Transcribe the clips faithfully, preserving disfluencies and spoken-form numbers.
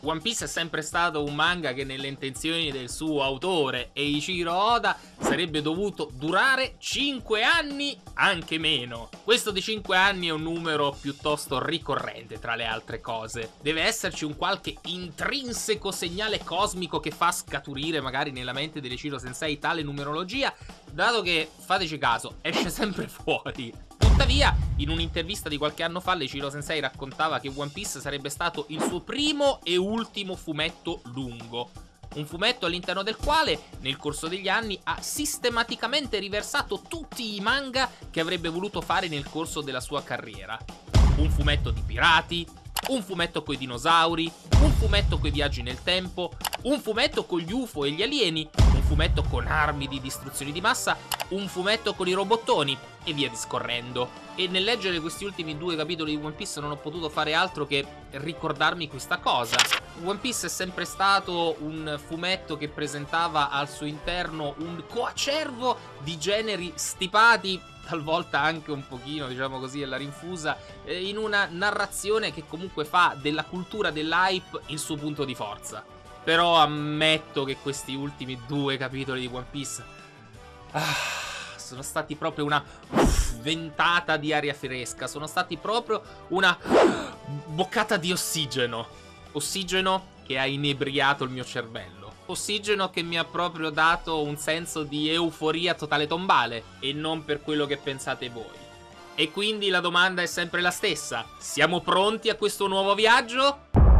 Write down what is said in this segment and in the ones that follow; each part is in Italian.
One Piece è sempre stato un manga che nelle intenzioni del suo autore Eiichiro Oda sarebbe dovuto durare cinque anni, anche meno. Questo di cinque anni è un numero piuttosto ricorrente tra le altre cose. Deve esserci un qualche intrinseco segnale cosmico che fa scaturire magari nella mente dell'Eiichiro Sensei tale numerologia, dato che, fateci caso, esce sempre fuori. Tuttavia, in un'intervista di qualche anno fa, l'Eiichiro Sensei raccontava che One Piece sarebbe stato il suo primo e ultimo fumetto lungo. Un fumetto all'interno del quale, nel corso degli anni, ha sistematicamente riversato tutti i manga che avrebbe voluto fare nel corso della sua carriera. Un fumetto di pirati, un fumetto coi dinosauri, un fumetto coi viaggi nel tempo, un fumetto con gli U F O e gli alieni, un fumetto con armi di distruzione di massa, un fumetto con i robottoni, e via discorrendo. E nel leggere questi ultimi due capitoli di One Piece non ho potuto fare altro che ricordarmi questa cosa. One Piece è sempre stato un fumetto che presentava al suo interno un coacervo di generi stipati, talvolta anche un pochino, diciamo così, alla rinfusa, eh, in una narrazione che comunque fa della cultura dell'hype il suo punto di forza. Però ammetto che questi ultimi due capitoli di One Piece ah, sono stati proprio una uff, ventata di aria fresca, sono stati proprio una boccata di ossigeno. Ossigeno che ha inebriato il mio cervello. Ossigeno che mi ha proprio dato un senso di euforia totale tombale, e non per quello che pensate voi. E quindi la domanda è sempre la stessa: siamo pronti a questo nuovo viaggio?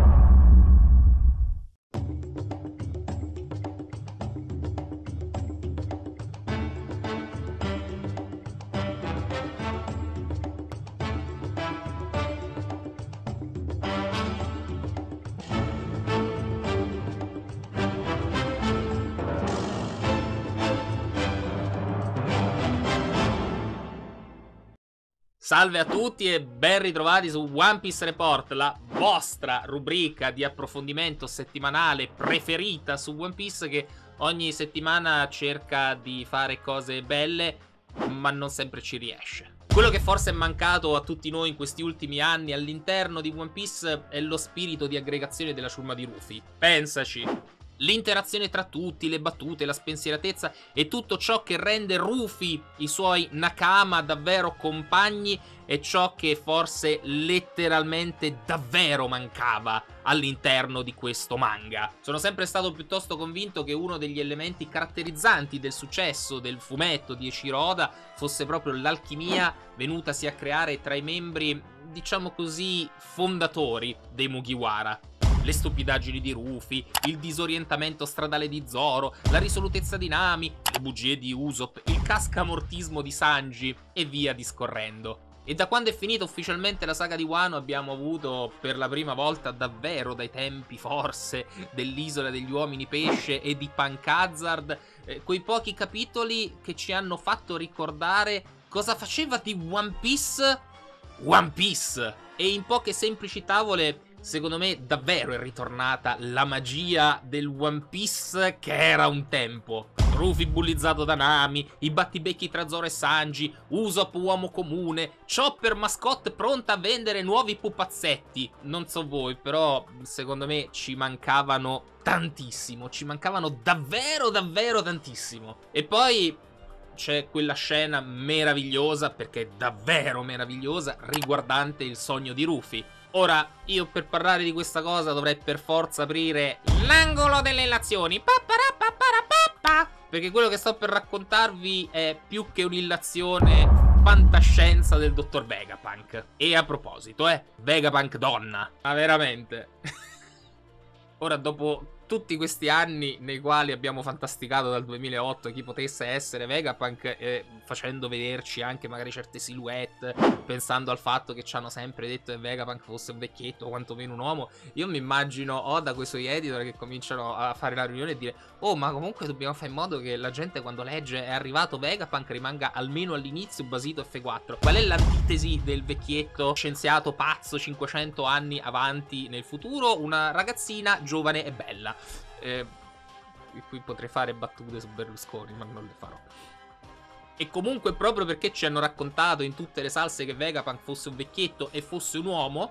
Salve a tutti e ben ritrovati su One Piece Report, la vostra rubrica di approfondimento settimanale preferita su One Piece, che ogni settimana cerca di fare cose belle, ma non sempre ci riesce. Quello che forse è mancato a tutti noi in questi ultimi anni all'interno di One Piece è lo spirito di aggregazione della ciurma di Rufy. Pensaci. L'interazione tra tutti, le battute, la spensieratezza e tutto ciò che rende Rufy, i suoi Nakama, davvero compagni, è ciò che forse letteralmente davvero mancava all'interno di questo manga. Sono sempre stato piuttosto convinto che uno degli elementi caratterizzanti del successo del fumetto di Eiichiro Oda fosse proprio l'alchimia venutasi a creare tra i membri, diciamo così, fondatori dei Mugiwara. Le stupidaggini di Rufy, il disorientamento stradale di Zoro, la risolutezza di Nami, le bugie di Usopp, il cascamortismo di Sanji e via discorrendo. E da quando è finita ufficialmente la saga di Wano abbiamo avuto per la prima volta davvero dai tempi forse dell'Isola degli Uomini Pesce e di Punk Hazard, eh, quei pochi capitoli che ci hanno fatto ricordare cosa faceva di One Piece One Piece. E in poche semplici tavole secondo me davvero è ritornata la magia del One Piece che era un tempo. Rufy bullizzato da Nami, i battibecchi tra Zoro e Sanji, Usopp uomo comune, Chopper mascotte pronta a vendere nuovi pupazzetti. Non so voi, però secondo me ci mancavano tantissimo, ci mancavano davvero davvero tantissimo. E poi c'è quella scena meravigliosa, perché davvero meravigliosa, riguardante il sogno di Rufy. Ora, io per parlare di questa cosa dovrei per forza aprire l'angolo delle illazioni, perché quello che sto per raccontarvi è più che un'illazione fantascienza del dottor Vegapunk. E a proposito, eh, Vegapunk donna, ma veramente. Ora, dopo tutti questi anni nei quali abbiamo fantasticato dal duemilaotto chi potesse essere Vegapunk, eh, facendo vederci anche magari certe silhouette, pensando al fatto che ci hanno sempre detto che Vegapunk fosse un vecchietto o quantomeno un uomo, io mi immagino Oda con i suoi editor che cominciano a fare la riunione e dire: oh, ma comunque dobbiamo fare in modo che la gente quando legge è arrivato Vegapunk rimanga almeno all'inizio basito F quattro. Qual è l'antitesi del vecchietto scienziato pazzo cinquecento anni avanti nel futuro? Una ragazzina giovane e bella. Eh, qui potrei fare battute su Berlusconi, ma non le farò. E comunque, proprio perché ci hanno raccontato in tutte le salse che Vegapunk fosse un vecchietto e fosse un uomo,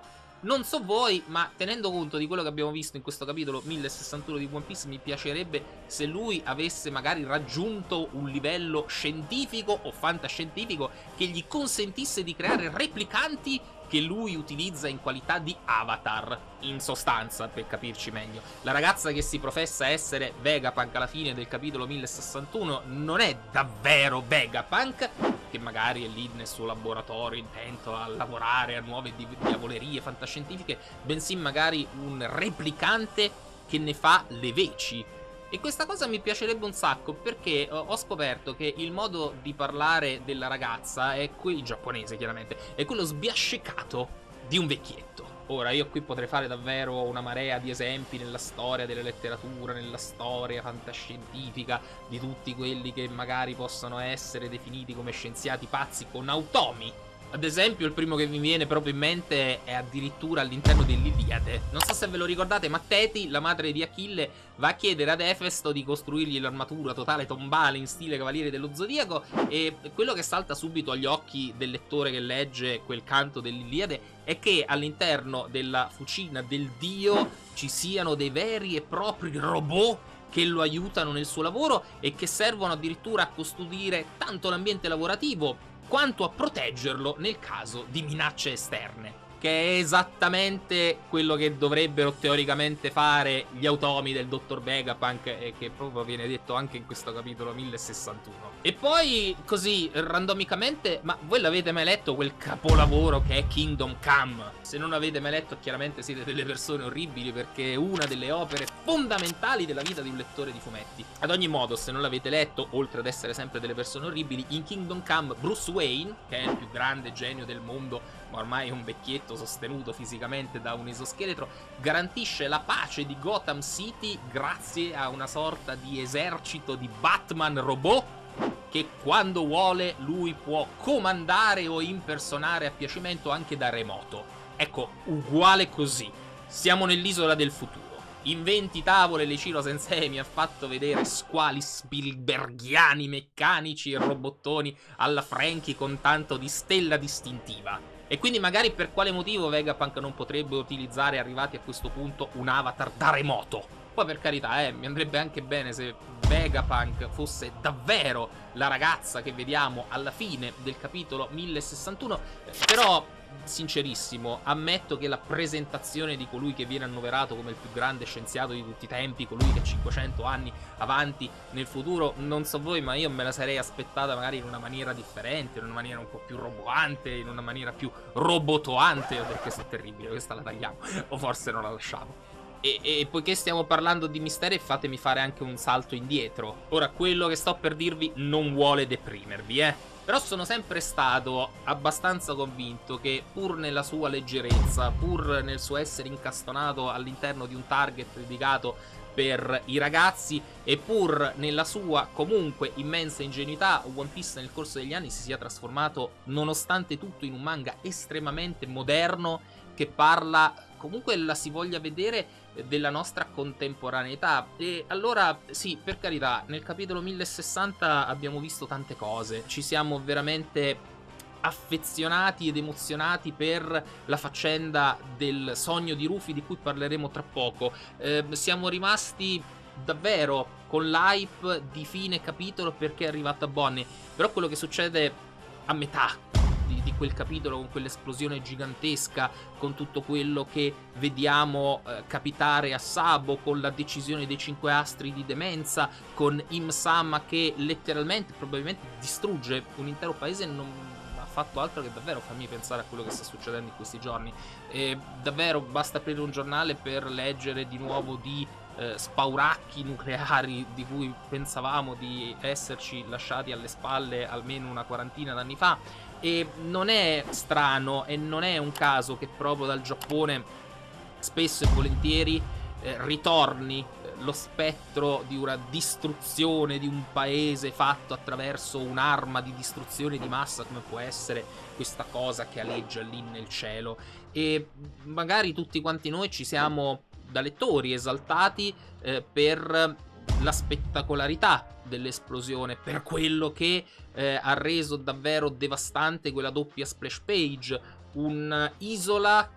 Non so voi, ma tenendo conto di quello che abbiamo visto in questo capitolo mille sessantuno di One Piece, mi piacerebbe se lui avesse magari raggiunto un livello scientifico o fantascientifico che gli consentisse di creare replicanti che lui utilizza in qualità di avatar, in sostanza, per capirci meglio. La ragazza che si professa essere Vegapunk alla fine del capitolo mille sessantuno non è davvero Vegapunk, che magari è lì nel suo laboratorio intento a lavorare a nuove diavolerie fantascientifiche, bensì magari un replicante che ne fa le veci. E questa cosa mi piacerebbe un sacco perché ho scoperto che il modo di parlare della ragazza è quello giapponese, chiaramente, è quello sbiascicato di un vecchietto. Ora, io qui potrei fare davvero una marea di esempi nella storia della letteratura, nella storia fantascientifica, di tutti quelli che magari possono essere definiti come scienziati pazzi con automi. Ad esempio, il primo che mi viene proprio in mente è addirittura all'interno dell'Iliade. Non so se ve lo ricordate, ma Teti, la madre di Achille, va a chiedere ad Efesto di costruirgli l'armatura totale tombale in stile Cavaliere dello Zodiaco, e quello che salta subito agli occhi del lettore che legge quel canto dell'Iliade è che all'interno della fucina del dio ci siano dei veri e propri robot che lo aiutano nel suo lavoro e che servono addirittura a custodire tanto l'ambiente lavorativo quanto a proteggerlo nel caso di minacce esterne, che è esattamente quello che dovrebbero teoricamente fare gli automi del dottor Vegapunk, e che proprio viene detto anche in questo capitolo mille sessantuno. E poi, così, randomicamente, ma voi l'avete mai letto quel capolavoro che è Kingdom Come? Se non l'avete mai letto, chiaramente siete delle persone orribili, perché è una delle opere fondamentali della vita di un lettore di fumetti. Ad ogni modo, se non l'avete letto, oltre ad essere sempre delle persone orribili, in Kingdom Come Bruce Wayne, che è il più grande genio del mondo, ma ormai è un vecchietto sostenuto fisicamente da un esoscheletro, garantisce la pace di Gotham City grazie a una sorta di esercito di Batman robot che quando vuole lui può comandare o impersonare a piacimento anche da remoto. Ecco, uguale così. Siamo nell'isola del futuro. In venti tavole Leichiro Sensei mi ha fatto vedere squali Spielbergiani meccanici e robottoni alla Franky con tanto di stella distintiva. E quindi magari per quale motivo Vegapunk non potrebbe utilizzare, arrivati a questo punto, un avatar da remoto? Poi per carità, eh, mi andrebbe anche bene se Vegapunk fosse davvero la ragazza che vediamo alla fine del capitolo mille sessantuno, però sincerissimo, ammetto che la presentazione di colui che viene annoverato come il più grande scienziato di tutti i tempi, colui che ha cinquecento anni avanti nel futuro, non so voi, ma io me la sarei aspettata magari in una maniera differente, in una maniera un po' più roboante, in una maniera più robotoante. Ho detto che è terribile, questa la tagliamo, o forse non la lasciamo. E, e poiché stiamo parlando di misteri, fatemi fare anche un salto indietro. Ora, quello che sto per dirvi non vuole deprimervi, eh. Però sono sempre stato abbastanza convinto che, pur nella sua leggerezza, pur nel suo essere incastonato all'interno di un target dedicato per i ragazzi, e pur nella sua comunque immensa ingenuità, One Piece nel corso degli anni si sia trasformato nonostante tutto in un manga estremamente moderno che parla, comunque la si voglia vedere, della nostra contemporaneità. E allora sì, per carità, nel capitolo mille sessanta abbiamo visto tante cose, ci siamo veramente affezionati ed emozionati per la faccenda del sogno di Rufy, di cui parleremo tra poco. Eh, siamo rimasti davvero con l'hype di fine capitolo perché è arrivata Bonnie, però quello che succede a metà Di, di quel capitolo, con quell'esplosione gigantesca, con tutto quello che vediamo eh, capitare a Sabo, con la decisione dei cinque astri di demenza, con Im-sama che letteralmente probabilmente distrugge un intero paese, non ha fatto altro che davvero farmi pensare a quello che sta succedendo in questi giorni. E davvero basta aprire un giornale per leggere di nuovo di eh, spauracchi nucleari di cui pensavamo di esserci lasciati alle spalle almeno una quarantina d'anni fa. E non è strano e non è un caso che proprio dal Giappone spesso e volentieri eh, ritorni eh, lo spettro di una distruzione di un paese fatto attraverso un'arma di distruzione di massa come può essere questa cosa che aleggia lì nel cielo. E magari tutti quanti noi ci siamo da lettori esaltati eh, per la spettacolarità dell'esplosione, per quello che eh, ha reso davvero devastante quella doppia splash page, un'isola che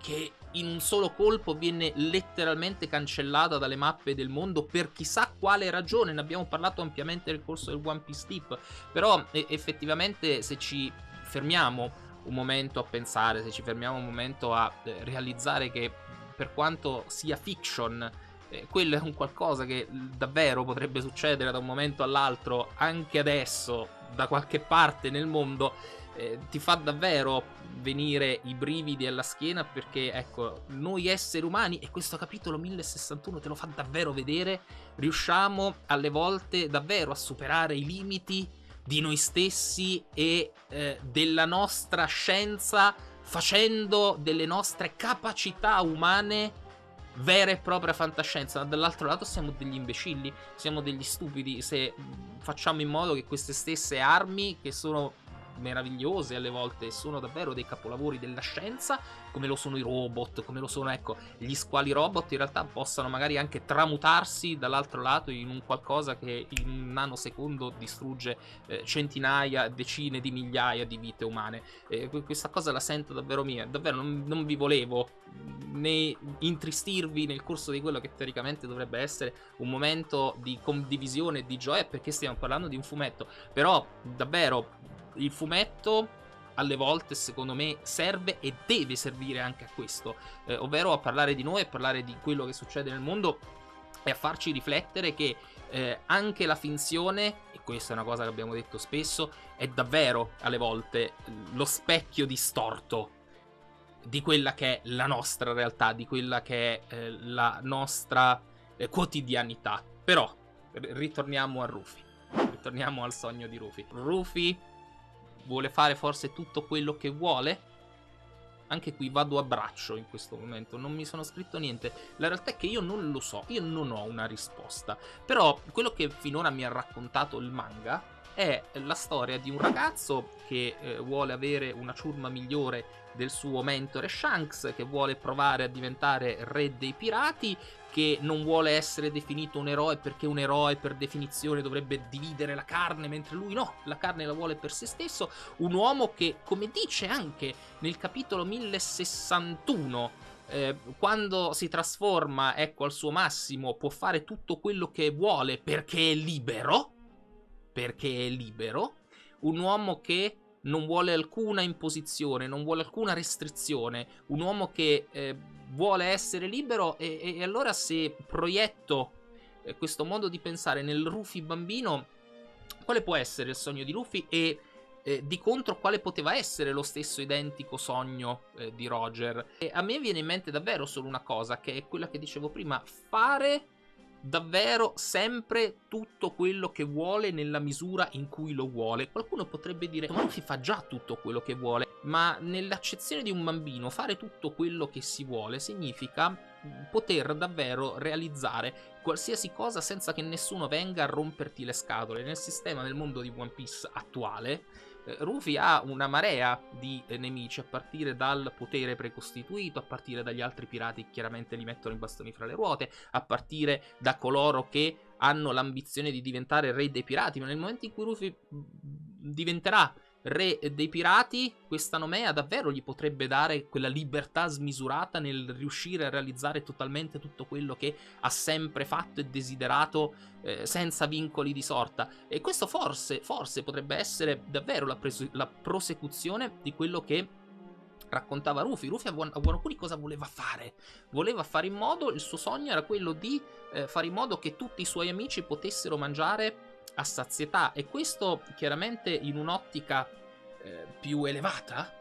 in un solo colpo viene letteralmente cancellata dalle mappe del mondo per chissà quale ragione. Ne abbiamo parlato ampiamente nel corso del One Piece Tip, però e effettivamente se ci fermiamo un momento a pensare, se ci fermiamo un momento a eh, realizzare che per quanto sia fiction, eh, quello è un qualcosa che davvero potrebbe succedere da un momento all'altro, anche adesso, da qualche parte nel mondo, eh, ti fa davvero venire i brividi alla schiena, perché ecco, noi esseri umani, e questo capitolo mille sessantuno te lo fa davvero vedere, riusciamo alle volte davvero a superare i limiti di noi stessi e eh, della nostra scienza, facendo delle nostre capacità umane vera e propria fantascienza. Ma dall'altro lato siamo degli imbecilli, siamo degli stupidi se facciamo in modo che queste stesse armi, che sono meravigliose alle volte, sono davvero dei capolavori della scienza, come lo sono i robot, come lo sono, ecco, gli squali robot, in realtà possano magari anche tramutarsi dall'altro lato in un qualcosa che in un nanosecondo distrugge eh, centinaia, decine di migliaia di vite umane. Eh, questa cosa la sento davvero mia, davvero non, non vi volevo né intristirvi nel corso di quello che teoricamente dovrebbe essere un momento di condivisione e di gioia, perché stiamo parlando di un fumetto, però davvero il fumetto alle volte secondo me serve e deve servire anche a questo, eh, ovvero a parlare di noi, a parlare di quello che succede nel mondo e a farci riflettere che eh, anche la finzione, e questa è una cosa che abbiamo detto spesso, è davvero alle volte lo specchio distorto di quella che è la nostra realtà, di quella che è eh, la nostra eh, quotidianità. Però ritorniamo a Rufy, ritorniamo al sogno di Rufy. Rufy vuole fare forse tutto quello che vuole? Anche qui vado a braccio in questo momento, non mi sono scritto niente. La realtà è che io non lo so, io non ho una risposta. Però quello che finora mi ha raccontato il manga è la storia di un ragazzo che eh, vuole avere una ciurma migliore del suo mentore Shanks, che vuole provare a diventare re dei pirati, che non vuole essere definito un eroe perché un eroe per definizione dovrebbe dividere la carne, mentre lui no, la carne la vuole per se stesso. Un uomo che, come dice anche nel capitolo mille sessantuno, eh, quando si trasforma, ecco, al suo massimo, può fare tutto quello che vuole perché è libero, perché è libero. Un uomo che non vuole alcuna imposizione, non vuole alcuna restrizione, un uomo che eh, vuole essere libero. E, e allora se proietto eh, questo modo di pensare nel Rufy bambino, quale può essere il sogno di Rufy e eh, di contro quale poteva essere lo stesso identico sogno eh, di Roger? E a me viene in mente davvero solo una cosa, che è quella che dicevo prima: fare davvero sempre tutto quello che vuole nella misura in cui lo vuole. Qualcuno potrebbe dire: ma Rufy fa già tutto quello che vuole. Ma nell'accezione di un bambino fare tutto quello che si vuole significa poter davvero realizzare qualsiasi cosa senza che nessuno venga a romperti le scatole. Nel sistema del mondo di One Piece attuale, eh, Rufy ha una marea di eh, nemici, a partire dal potere precostituito, a partire dagli altri pirati che chiaramente li mettono i bastoni fra le ruote, a partire da coloro che hanno l'ambizione di diventare re dei pirati. Ma nel momento in cui Rufy diventerà re dei pirati, questa nomea davvero gli potrebbe dare quella libertà smisurata nel riuscire a realizzare totalmente tutto quello che ha sempre fatto e desiderato, eh, senza vincoli di sorta. E questo forse, forse potrebbe essere davvero la, la prosecuzione di quello che raccontava Rufy. Rufy a Wano Kuni cosa voleva fare? Voleva fare in modo, il suo sogno era quello di eh, fare in modo che tutti i suoi amici potessero mangiare a sazietà, e questo chiaramente in un'ottica eh, più elevata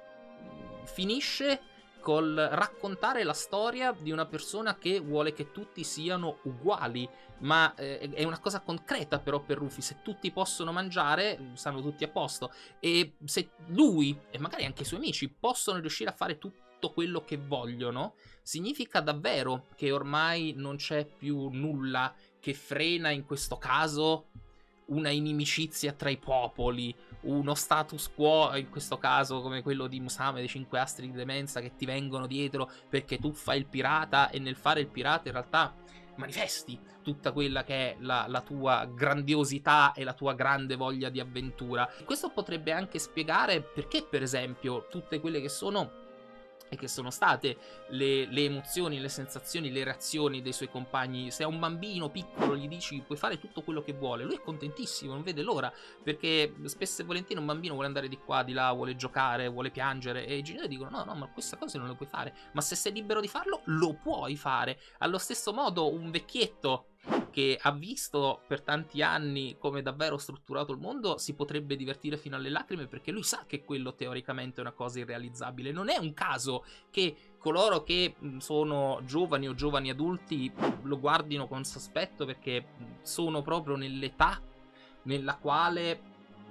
finisce col raccontare la storia di una persona che vuole che tutti siano uguali. Ma eh, è una cosa concreta però per Rufy: se tutti possono mangiare stanno tutti a posto, e se lui e magari anche i suoi amici possono riuscire a fare tutto quello che vogliono, significa davvero che ormai non c'è più nulla che frena, in questo caso, una inimicizia tra i popoli, uno status quo, in questo caso come quello di Musame dei cinque astri di demenza, che ti vengono dietro perché tu fai il pirata, e nel fare il pirata in realtà manifesti tutta quella che è la, la tua grandiosità e la tua grande voglia di avventura. Questo potrebbe anche spiegare perché, per esempio, tutte quelle che sono e che sono state le, le emozioni, le sensazioni, le reazioni dei suoi compagni. Se a un bambino piccolo gli dici puoi fare tutto quello che vuole, lui è contentissimo, non vede l'ora, perché spesso e volentieri un bambino vuole andare di qua, di là, vuole giocare, vuole piangere, e i genitori dicono no, no, ma questa cosa non le puoi fare, ma se sei libero di farlo, lo puoi fare. Allo stesso modo un vecchietto che ha visto per tanti anni come davvero strutturato il mondo si potrebbe divertire fino alle lacrime, perché lui sa che quello teoricamente è una cosa irrealizzabile. Non è un caso che coloro che sono giovani o giovani adulti lo guardino con sospetto, perché sono proprio nell'età nella quale,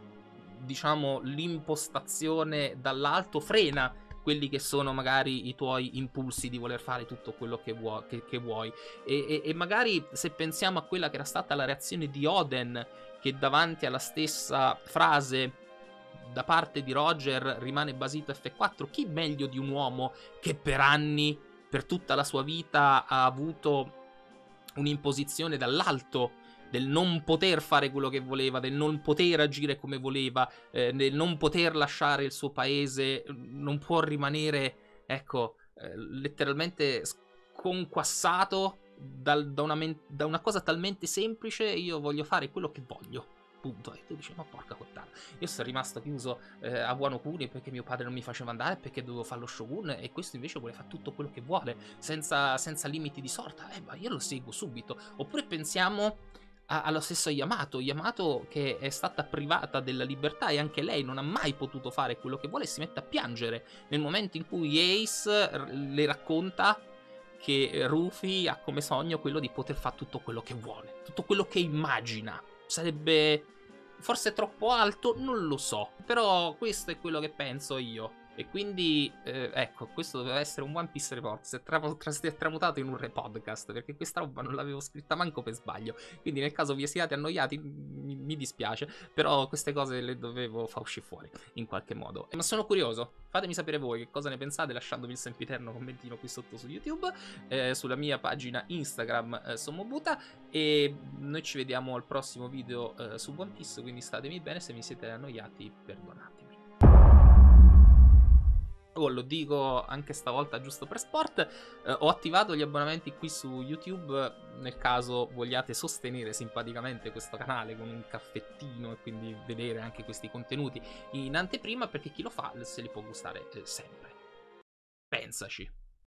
diciamo, l'impostazione dall'alto frena quelli che sono magari i tuoi impulsi di voler fare tutto quello che vuoi, che, che vuoi. E, e, e magari se pensiamo a quella che era stata la reazione di Oden, che davanti alla stessa frase da parte di Roger rimane basito F quattro, chi meglio di un uomo che per anni, per tutta la sua vita, ha avuto un'imposizione dall'alto del non poter fare quello che voleva, del non poter agire come voleva, eh, del non poter lasciare il suo paese, non può rimanere, ecco, eh, letteralmente sconquassato dal, da, una da una cosa talmente semplice: io voglio fare quello che voglio. Punto. E tu dici, ma porca puttana, io sono rimasto chiuso eh, a Wano Kuni perché mio padre non mi faceva andare, perché dovevo fare lo shogun, e questo invece vuole fare tutto quello che vuole senza, senza limiti di sorta. Eh, ma io lo seguo subito. Oppure pensiamo a, allo stesso Yamato Yamato che è stata privata della libertà, e anche lei non ha mai potuto fare quello che vuole, e si mette a piangere nel momento in cui Ace le racconta che Rufy ha come sogno quello di poter fare tutto quello che vuole, tutto quello che immagina. Sarebbe forse troppo alto, non lo so, però questo è quello che penso io. E quindi, eh, ecco, questo doveva essere un One Piece Report. Si è, tra si è tramutato in un repodcast, perché questa roba non l'avevo scritta manco per sbaglio. Quindi nel caso vi siate annoiati, mi, mi dispiace, però queste cose le dovevo far uscire fuori in qualche modo. Ma sono curioso, fatemi sapere voi che cosa ne pensate lasciandomi il sempiterno commentino qui sotto su YouTube, eh, sulla mia pagina Instagram eh, Sommobuta, e noi ci vediamo al prossimo video eh, su One Piece, quindi statemi bene, se mi siete annoiati perdonatemi. Oh, lo dico anche stavolta giusto per sport, eh, ho attivato gli abbonamenti qui su YouTube nel caso vogliate sostenere simpaticamente questo canale con un caffettino e quindi vedere anche questi contenuti in anteprima, perché chi lo fa se li può gustare eh, sempre. Pensaci.